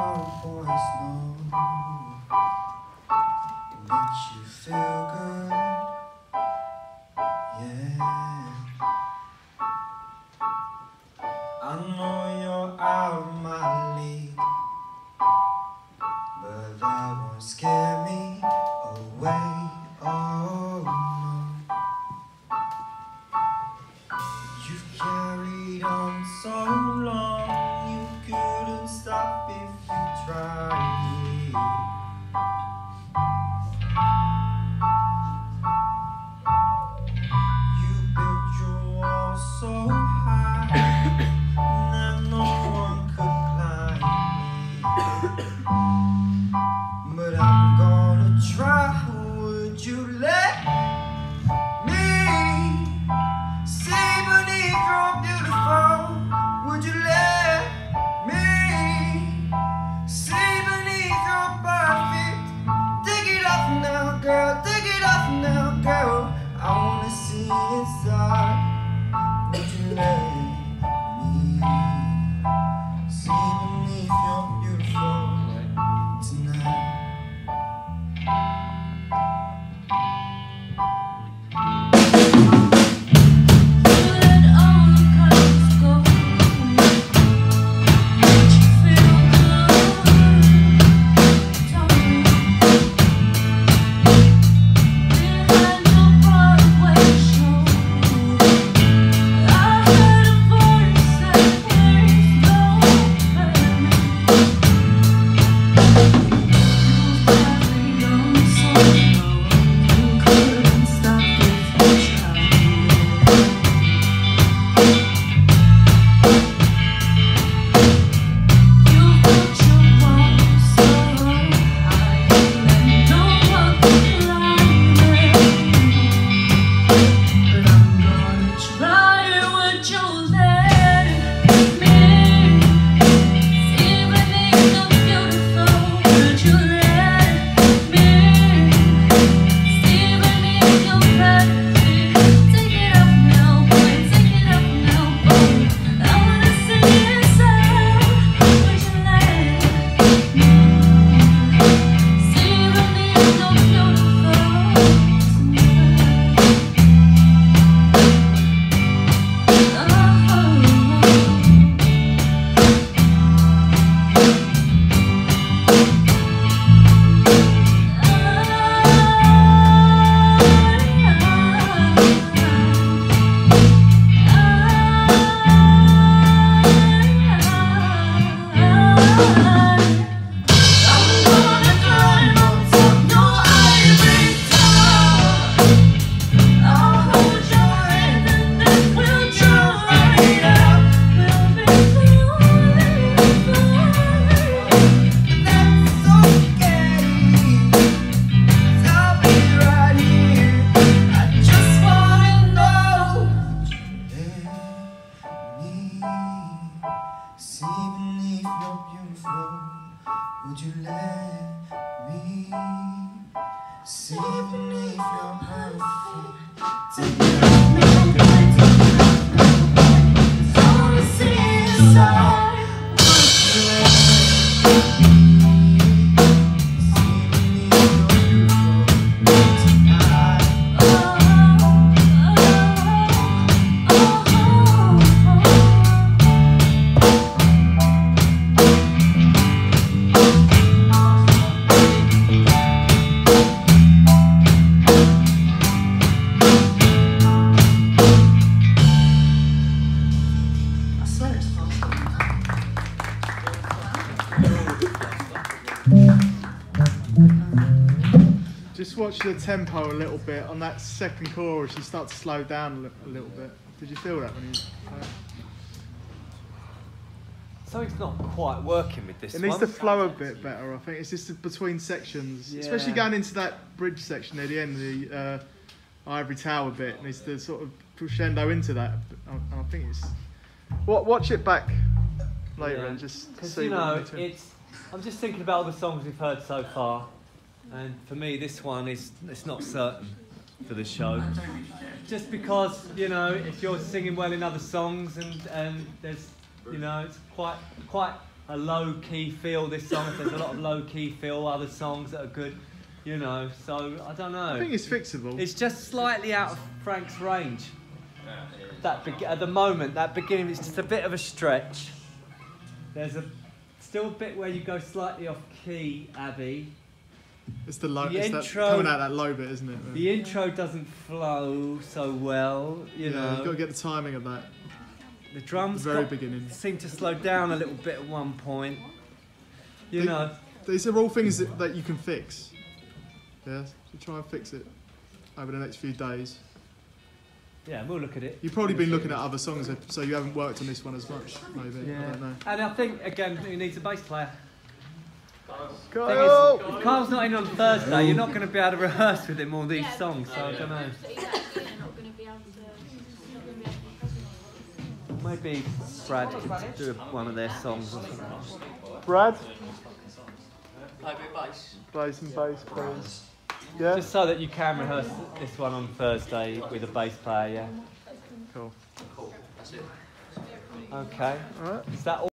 Just watch the tempo a little bit on that second chorus. You start to slow down a little bit. Did you feel that when you? Something's not quite working with this one. It needs to flow a bit better, I think. It's just between sections, especially going into that bridge section near the end, the Ivory Tower bit. It needs to sort of crescendo into that. I think it's. Watch it back later and just see. You know, I'm just thinking about all the songs we've heard so far, and for me, this one it's not certain for the show. Just because, you know, if you're singing well in other songs and there's, you know, it's quite a low-key feel, this song. There's a lot of low-key feel, other songs that are good, you know, so I don't know. I think it's fixable. It's just slightly out of Frank's range. At the moment, that beginning, it's just a bit of a stretch. There's still a bit where you go slightly off key, Abby. It's the low. The it's intro, that, coming out that low bit, isn't it? The intro doesn't flow so well, you know. You've got to get the timing of that. The drums The very beginning. seem to slow down a little bit at one point. You know. These are all things that you can fix. Yeah, so try and fix it over the next few days. Yeah, we'll look at it. You've probably been looking at other songs, so you haven't worked on this one as much, maybe. Yeah. I don't know. And I think, again, he needs a bass player. Kyle! If Kyle's not in on Thursday, you're not going to be able to rehearse with him all these songs, so I don't know. Maybe Brad could do one of their songs or something. Brad? Play a bit of bass. Play some bass, please. Yeah? Just so that you can rehearse this one on Thursday with a bass player, yeah? Cool. Cool, that's it. Okay. Alright. Is that all?